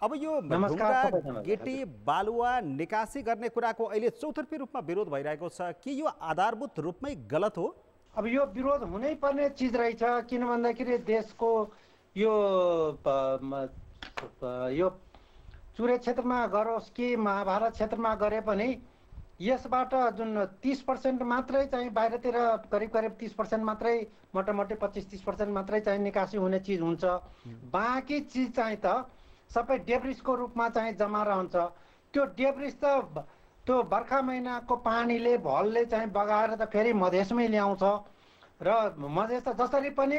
अब यो नमस्कार ढुङ्गा सबैजनालाई। गिटी बालुवा निकासी गर्ने कुराको अहिले चौतर्फी रूपमा विरोध भइरहेको छ कि यो आधारभूत रूपमै गलत हो? अब यो विरोध हुनै पर्ने चिज रहेछ, किन भन्दाखेरि देशको यो यो चुरे क्षेत्रमा गरोस् कि महाभारत क्षेत्रमा गरे पनि यसबाट जुन 30% मात्रै चाहिँ बाहिरतिर करिब करिब 30% मात्रै, मोटामोटी 25-30% मात्रै चाहिँ निकासी हुने चिज हुन्छ। बाँकी चिज चाहिँ त सबै डेब्रिसको रूपमा चाहिँ जमा रहन्छ। त्यो डेब्रिस त त्यो बर्खा महिनाको पानीले भलले चाहिँ बगाएर त फेरि मधेसमै ल्याउँछ र मधेस त जसरी पनि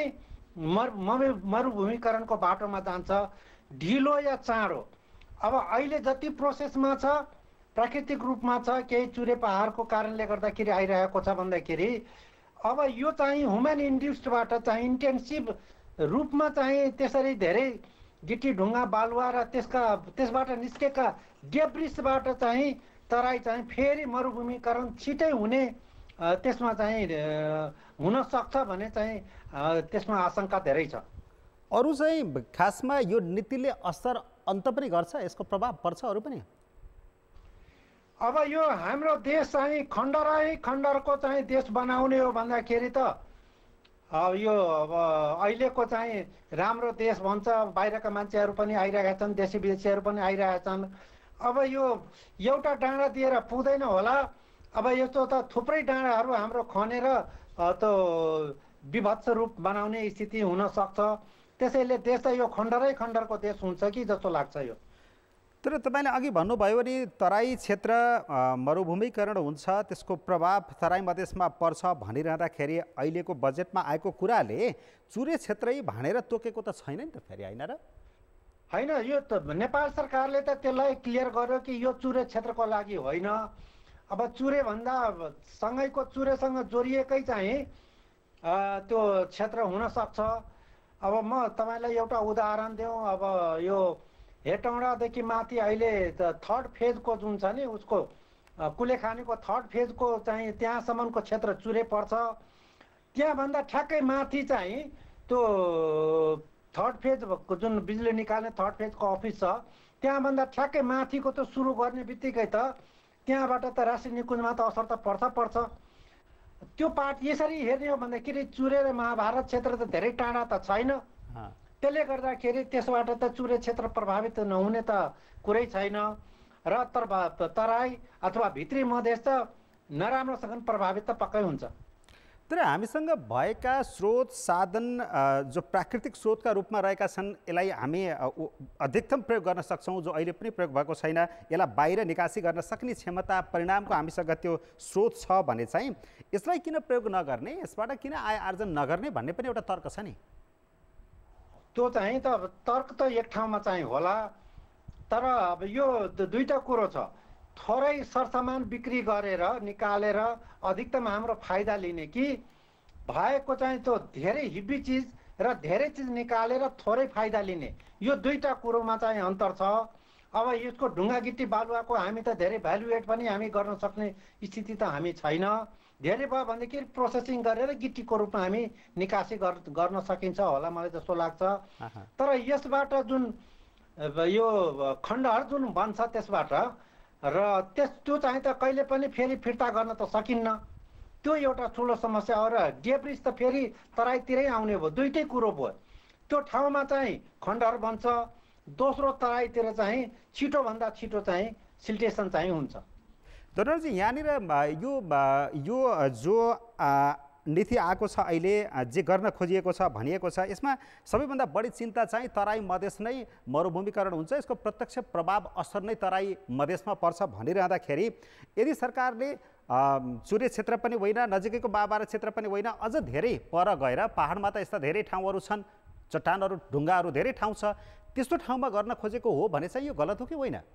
मरुभूमिकरणको बाटोमा जान्छ, ढिलो या चाँडो। अब अहिले जति प्रोसेसमा छ, प्राकृतिक रूपमा छ, केही चुरे पहाडको कारणले गर्दाखेरि आइरहेको छ भन्दाखेरि अब यो चाहिँ ह्युमन इन्ड्युस्डबाट चाहिँ इन्टेन्सिभ रूपमा चाहिँ त्यसरी धेरै गिटी ढुङ्गा बालुवा र त्यसबाट निस्केका डेब्रिसबाट चाहिँ तराई चाहिँ फेरि मरुभूमिकरण छिटै हुने त्यसमा चाहिँ हुन सक्छ भने चाहिँ त्यसमा आशंका धेरै छ। अरू चाहिँ खासमा यो नीतिले असर अन्त पनि गर्छ, यसको प्रभाव पर्छ अरू पनि? अब यो हाम्रो देश चाहिँ खण्डरको चाहिँ देश बनाउने हो भन्दाखेरि त यो अब अहिलेको चाहिँ राम्रो देश भन्छ, बाहिरका मान्छेहरू पनि आइरहेका छन्, देशी विदेशीहरू पनि आइरहेका छन्। अब यो एउटा डाँडा दिएर पुग्दैन होला। अब यस्तो त थुप्रै डाँडाहरू हाम्रो खनेर त्यो विभत्स रूप बनाउने स्थिति हुन सक्छ। त्यसैले देश त यो खण्डरको देश हुन्छ कि जस्तो लाग्छ यो। तर तपाईँले अघि भन्नुभयो नि तराई क्षेत्र मरुभूमिकरण हुन्छ, त्यसको प्रभाव तराई मधेसमा पर्छ भनिरहँदाखेरि अहिलेको बजेटमा आएको कुराले चुरे क्षेत्रै भनेर तोकेको त छैन नि त फेरि, होइन र? होइन, यो त नेपाल सरकारले त त्यसलाई क्लियर गर्यो कि यो चुरे क्षेत्रको लागि होइन। अब चुरे भन्दा सँगैको चुरेसँग जोडिएकै चाहिँ त्यो क्षेत्र हुन सक्छ। अब म तपाईँलाई एउटा उदाहरण दिउँ। अब यो हेटौँडादेखि माथि अहिले थर्ड फेजको जुन छ नि उसको कुलेखानीको थर्ड फेजको चाहिँ त्यहाँसम्मको क्षेत्र चुरे पर्छ। त्यहाँभन्दा ठ्याक्कै माथि चाहिँ त्यो थर्ड फेजको जुन बिजुली निकाल्ने थर्ड फेजको अफिस छ, त्यहाँभन्दा ठ्याक्कै माथिको त सुरु गर्ने बित्तिकै त त्यहाँबाट त राष्ट्रिय निकुञ्जमा त असर त पर्छ। त्यो पार्ट यसरी हेर्ने हो भन्दाखेरि चुरे र महाभारत क्षेत्र त धेरै टाढा त छैन। त्यसले गर्दाखेरि त्यसबाट त चुरे क्षेत्र प्रभावित नहुने त कुरै छैन र तराई अथवा भित्री मधेस त नराम्रोसँग प्रभावित त पक्कै हुन्छ। तर हामीसँग भएका स्रोत साधन जो प्राकृतिक स्रोतका रूपमा रहेका छन्, यसलाई हामी अधिकतम प्रयोग गर्न सक्छौँ, जो अहिले पनि प्रयोग भएको छैन। यसलाई बाहिर निकासी गर्न सक्ने क्षमता परिणामको हामीसँग त्यो स्रोत छ भने चाहिँ यसलाई किन प्रयोग नगर्ने, यसबाट किन आय आर्जन नगर्ने भन्ने पनि एउटा तर्क छ नि। त्यो चाहिँ त तर्क त एक ठाउँमा चाहिँ होला, तर अब यो दुईटा कुरो छ। थोरै सरसामान बिक्री गरेर निकालेर अधिकतम हाम्रो फाइदा लिने कि भएको चाहिँ त्यो धेरै हिब्बी चिज र धेरै चिज निकालेर थोरै फाइदा लिने, यो दुईटा कुरोमा चाहिँ अन्तर छ। अब यसको ढुङ्गा गिटी बालुवाको हामी त धेरै भ्यालुएट पनि हामी गर्न सक्ने स्थिति त हामी छैन। धेरै भयो भनेदेखि प्रोसेसिङ गरेर गिटीको रूपमा हामी निकासी गर्न सकिन्छ होला, मलाई जस्तो लाग्छ। तर यसबाट जुन यो खण्डहर जुन बन्छ त्यसबाट र त्यो चाहिँ त कहिले पनि फेरि फिर्ता गर्न त सकिन्न। त्यो एउटा ठुलो समस्या हो र डेब्रिस त फेरि तराईतिरै आउने भयो, दुईटै कुरो भयो। त्यो ठाउँमा चाहिँ खण्डहर बन्छ, दोस्रो तराईतिर चाहिँ छिटोभन्दा छिटो चाहिँ सिल्टेसन चाहिँ हुन्छ। दर्जी यहाँनिर यो जो नीति आएको छ अहिले, जे गर्न खोजिएको छ भनिएको छ, यसमा सबैभन्दा बढी चिन्ता चाहिँ तराई मधेस नै मरुभूमिकरण हुन्छ, यसको प्रत्यक्ष प्रभाव असर नै तराई मधेसमा पर्छ भनिरहँदाखेरि यदि सरकारले चुरे क्षेत्र पनि होइन, नजिकैको बाबारा क्षेत्र पनि होइन, अझ धेरै पर गएर पहाडमा त यस्ता धेरै ठाउँहरू छन्, चट्टानहरू ढुङ्गाहरू धेरै ठाउँ छ, त्यस्तो ठाउँमा गर्न खोजेको हो भने चाहिँ यो गलत हो कि होइन?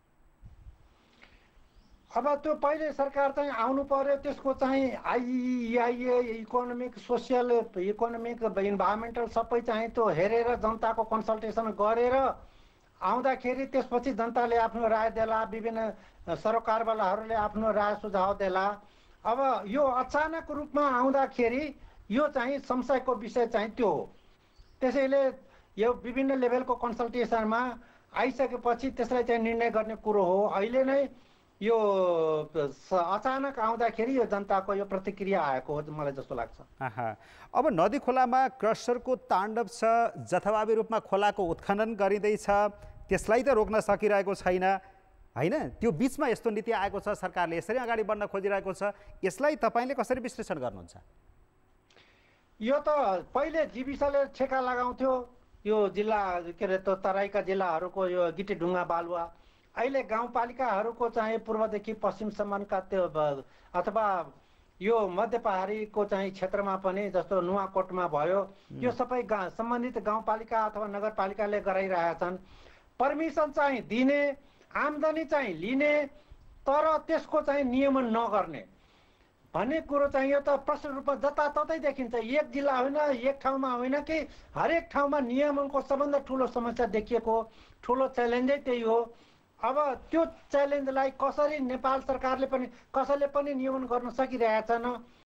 अब त्यो पहिले सरकार चाहिँ आउनु पर्यो, त्यसको चाहिँ IEIA economic social economic environmental सबै चाहिँ त्यो हेरेर जनताको कन्सल्टेसन गरेर आउँदाखेरि त्यसपछि जनताले आफ्नो राय देला, विभिन्न सरकारवालाहरूले आफ्नो राय सुझाव देला। अब यो अचानक रूपमा आउँदाखेरि यो चाहिँ संशयको विषय चाहिँ त्यो हो। त्यसैले यो विभिन्न लेभलको कन्सल्टेसनमा आइसकेपछि त्यसलाई चाहिँ निर्णय गर्ने कुरो हो। अहिले नै यो अचानक आउँदाखेरि यो जनताको यो प्रतिक्रिया आएको हो मलाई जस्तो लाग्छ। अब नदी खोलामा क्रसरको ताण्डव छ, जथाभावी रूपमा खोलाको उत्खनन गरिँदैछ, त्यसलाई त रोक्न सकिरहेको छैन होइन? त्यो बिचमा यस्तो नीति आएको छ, सरकारले यसरी अगाडि बढ्न खोजिरहेको छ, यसलाई तपाईँले कसरी विश्लेषण गर्नुहुन्छ? यो त पहिले जीविसले ठेका लगाउँथ्यो यो जिल्ला के अरे तराईका जिल्लाहरूको यो गिटीढुङ्गा बालुवा। अहिले गाउँपालिकाहरूको चाहिँ पूर्वदेखि पश्चिमसम्मका त्यो अथवा यो मध्य पहाडीको चाहिँ क्षेत्रमा पनि जस्तो नुवाकोटमा भयो, यो सबै सम्बन्धित गाउँपालिका अथवा नगरपालिकाले गराइरहेछन्। पर्मिसन चाहिँ दिने, आम्दानी चाहिँ लिने, तर त्यसको चाहिँ नियमन नगर्ने भन्ने कुरो चाहिँ यो त प्रष्ट रूपमा जताततै देखिन्छ। एक जिल्ला होइन, एक ठाउँमा होइन कि हरेक ठाउँमा नियमनको सबभन्दा ठुलो समस्या देखिएको, ठुलो च्यालेन्जै त्यही हो। अब त्यो च्यालेन्जलाई कसरी नेपाल सरकारले पनि कसैले पनि नियमन गर्न सकिरहेछन्